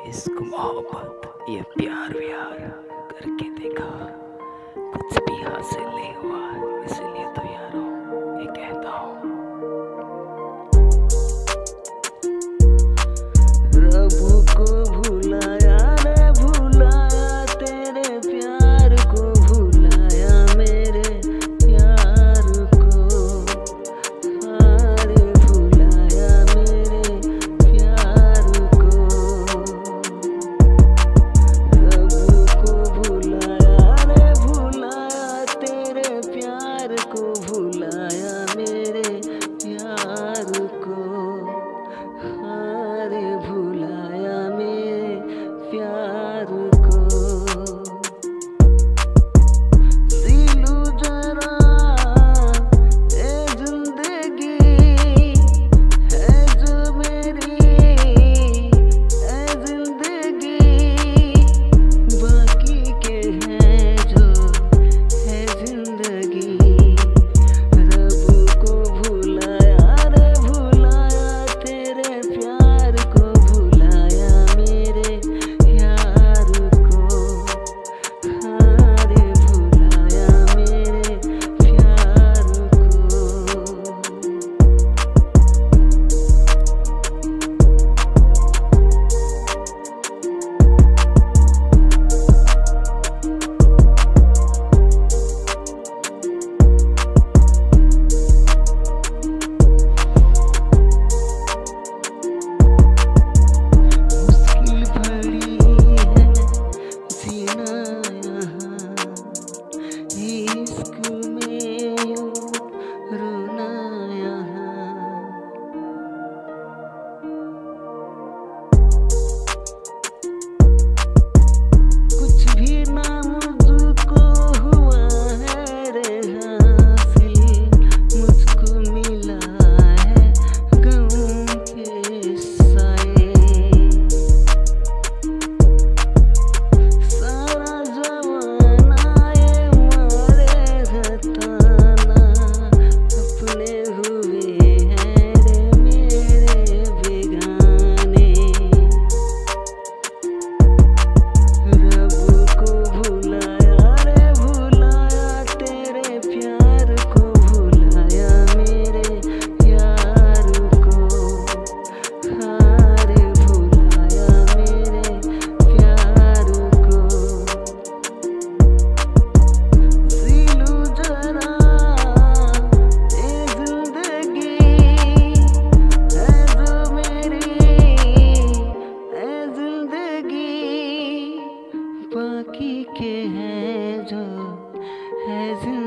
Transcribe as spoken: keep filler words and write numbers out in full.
इश्क मोहब्बत ये प्यार व्यार करके देखा, कुछ भी हासिल नहीं हुआ, इसलिए तो यारों ये कहता हूँ, रब को भुलाया रे भुलाया, तेरे प्यार को भुलाया, मेरे प्यार को हारे भुलाया, मेरे प्यार को रब को भुलाया रे भुलाया, तेरे प्यार को भुलाया, मेरे प्यार को हारे भुलाया, मेरे प्यार को। सीलू जरा ए जिंदगी है जो मेरी, ए जिंदगी बाकी के हैं जो है जिंदगी। रब को भुलाया रे भुलाया, तेरे प्यार को भुलाया, मेरे यार को हारे भुलाया, मेरे प्यार को। मुश्किल भरी है जीना यहाँ, इश्क में यूं रोना यहाँ। कुछ भी ना मुझको हुआ है रे हासिल, मुझको मिला है गम के साए। सारा जमाना ये मारे घताना, अपने हुए हैं रे मेरे बेगाने। रब को भुलाया रे भुलाया, तेरे प्यार को भुलाया, मेरे यार को हारे भुलाया, मेरे प्यार को। सीलू जरा ए जिंदगी है जो मेरी, ए जिंदगी बाकी के हैं जो है जिंदगी।